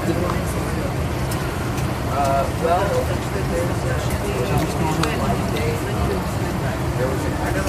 Well, there's one day, there was an accident.